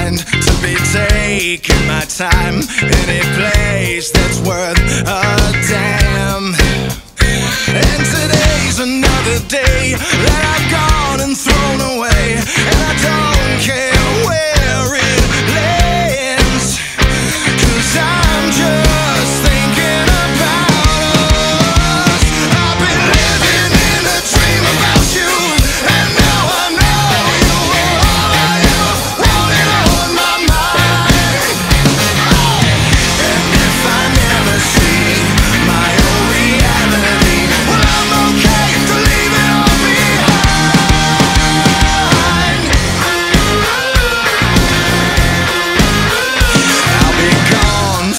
mind to be taking my time. Any place that's worth a damn.